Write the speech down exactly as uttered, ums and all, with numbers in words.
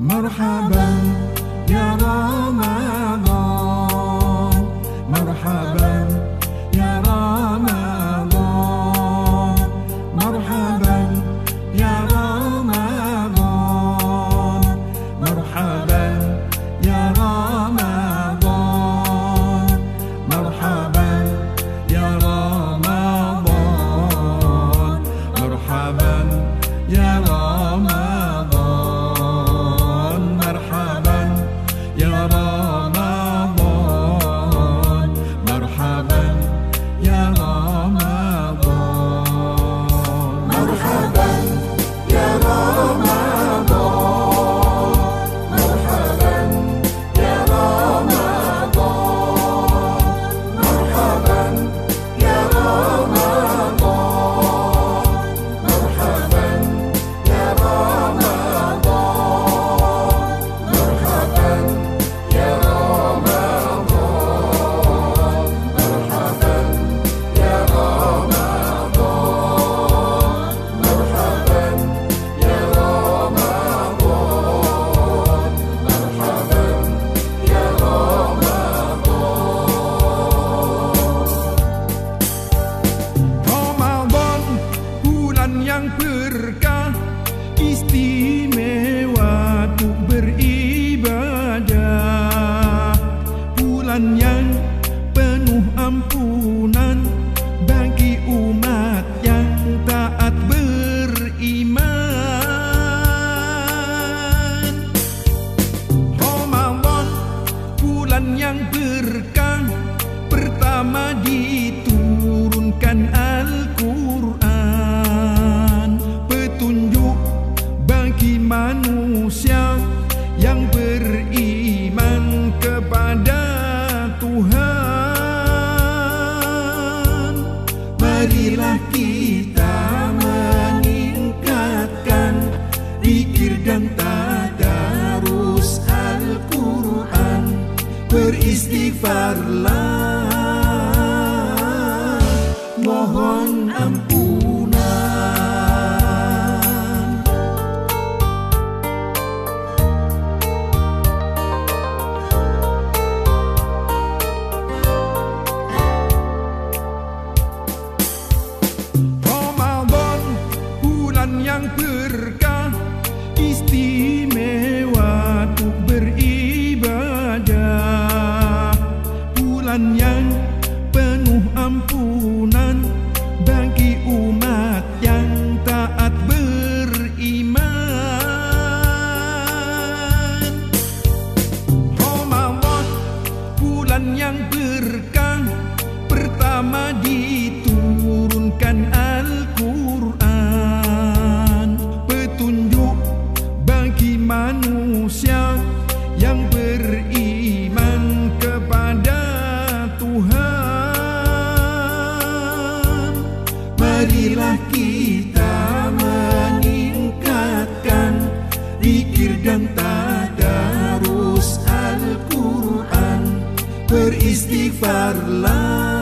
Marhaban ya Ramadan, marhaban ya Ramadan, marhaban ya Ramadan, marhaban ya Ramadan, marhaban ya Ramadan, marhaban ya Ramadan, marhaban ya Ramadan, marhaban ya Ramadan, marhaban ya Ramadan, marhaban ya Ramadan, marhaban ya Ramadan, marhaban ya Ramadan, marhaban ya Ramadan, marhaban ya Ramadan, marhaban ya Ramadan, marhaban ya Ramadan. Ramadan, bulan yang berkah, istimewa untuk beribadah, bulan yang penuh ampunan bagi umat yang taat beriman. Ramadan, bulan yang berkah, pertama diturunkan Al-Quran, petunjuk bagi manusia yang beriman kepada Tuhan. Marilah kita meningkatkan zikir dan tadarus Al-Quran, beristighfarlah, mohon ampunan. Ramadan, bulan yang berkah, istimewa untuk beribadah, bulan yang penuh ampunan bagi umat yang taat beriman. Ramadan, bulan yang berkah, pertama diturunkan Al-Quran, petunjuk bagi manusia yang beriman kepada Tuhan. Marilah kita meningkatkan zikir dan tadarus Al-Quran, beristighfarlah,